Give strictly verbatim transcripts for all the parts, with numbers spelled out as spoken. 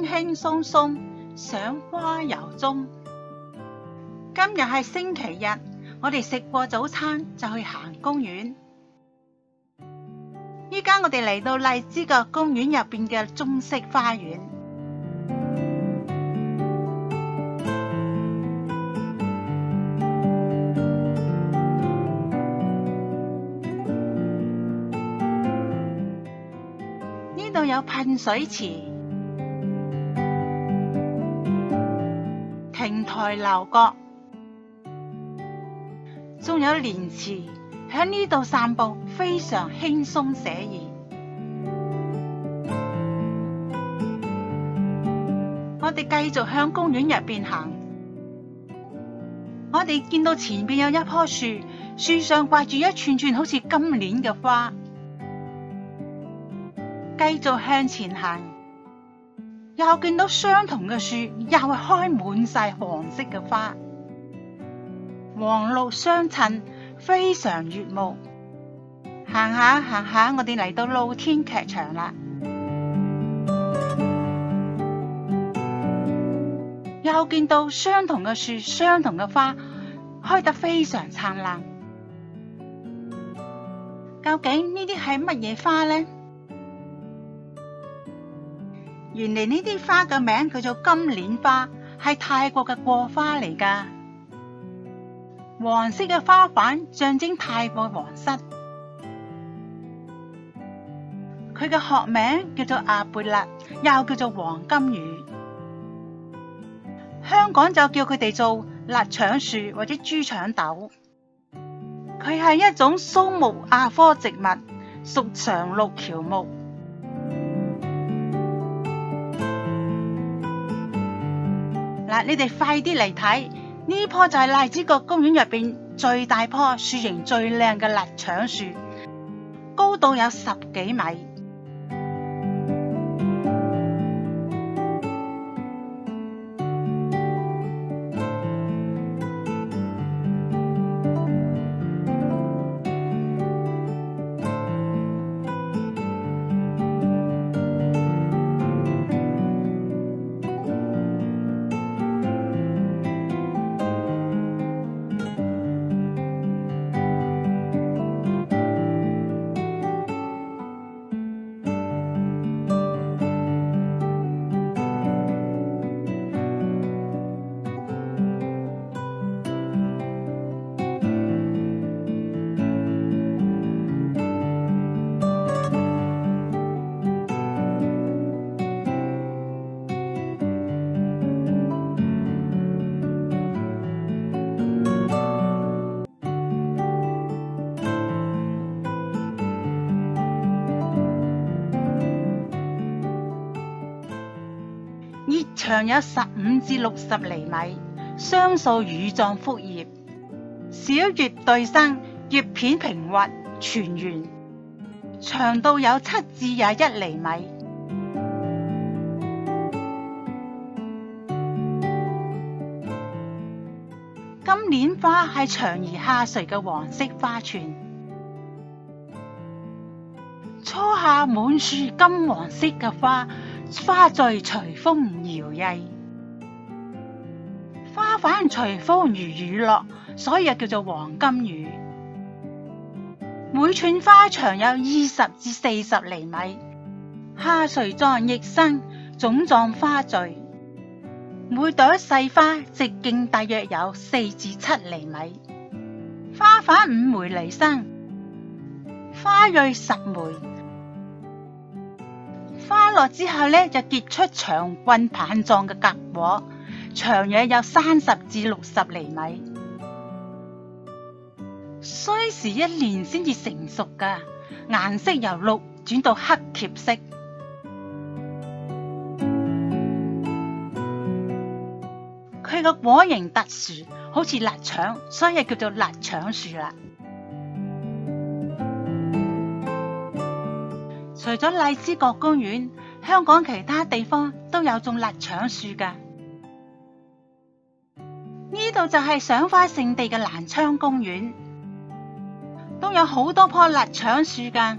輕鬆鬆，賞花遊蹤。今日係星期日，我哋食過早餐就去行公園。依家我哋嚟到荔枝角公園入邊嘅中式花園。呢度有噴水池、亭台樓閣，仲有蓮池，喺呢度散步非常輕鬆寫意。我哋繼續向公園入邊行，我哋見到前邊有一棵樹，樹上掛住一串串好似金鏈嘅花。繼續向前行，又見到相同嘅樹，又係開滿晒黃色嘅花，黃綠相襯，非常悅目。行下行下，我哋嚟到露天劇場啦，又見到相同嘅樹，相同嘅花，開得非常燦爛。究竟呢啲係乜嘢花呢？原來呢啲花嘅名叫做金鏈花，係泰國嘅國花嚟㗎。黃色嘅花瓣象徵泰國皇室。佢嘅學名叫做阿貝勒，又叫做黃金魚。香港就叫佢哋做臘腸樹或者豬腸豆。佢係一種蘇木亞科植物，屬常綠喬木。嗱，你哋快啲嚟睇，呢棵就係荔枝角公園入邊最大棵、樹形最靚嘅臘腸樹，高度有十幾米。葉長有十五至六十厘米，雙數乳狀複葉，小葉對生，葉片平滑全圓，長度有七至廿一厘米。金鏈花係長而下垂嘅黃色花串，初夏滿樹金黃色嘅花，花序隨風搖曳，花瓣隨風如雨落，所以又叫做黃金雨。每串花長有二十至四十厘米，下垂狀逆生，總狀花序。每朵細花直徑大約有四至七厘米，花瓣五枚離生，花蕊十枚。花落之後呢，就結出長棍棒狀嘅莢果，長約有三十至六十厘米，需時一年先至成熟㗎，顏色由綠轉到黑褐色。佢個果形特殊，好似臘腸，所以叫做臘腸樹啦。除咗荔枝角公園，香港其他地方都有種臘腸樹㗎。呢度就係賞花勝地嘅蘭昌公園，都有好多棵臘腸樹㗎。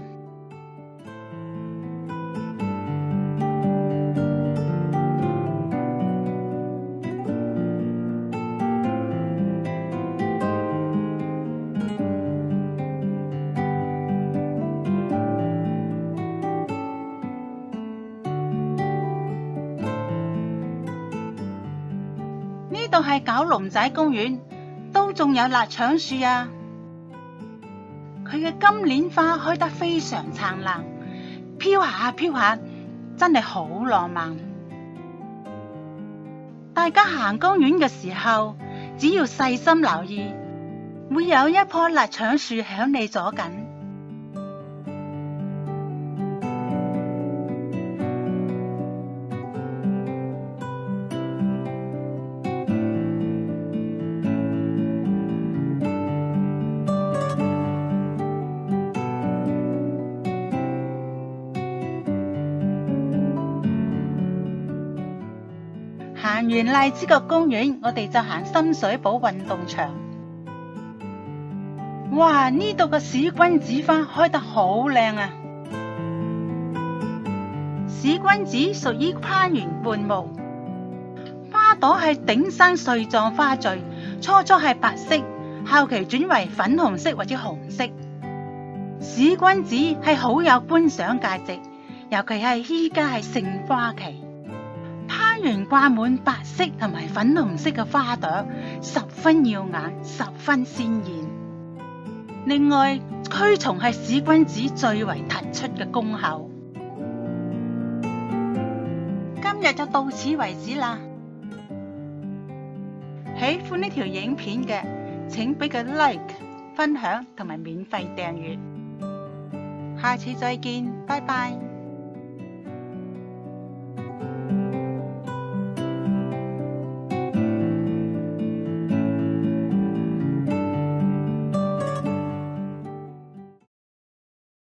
度係九龍仔公園，都仲有臘腸樹啊！佢嘅金蓮花開得非常燦爛，飄下飄下，真係好浪漫。大家行公園嘅時候，只要細心留意，會有一棵臘腸樹響你左近。行完荔枝角公園，我哋就行深水埗運動場。哇！呢度嘅使君子花開得好靚啊！使君子屬於花園灌木，花朵係頂生穗狀花序，初初係白色，後期轉為粉紅色或者紅色。使君子係好有觀賞價值，尤其係依家係盛花期。花園掛滿白色同埋粉紅色嘅花朵，十分耀眼，十分鮮豔。另外，驅蟲係使君子最為突出嘅功效。今日就到此為止啦。喜歡呢條影片嘅，請俾個 like、分享同埋免費訂閱。下次再見，拜拜。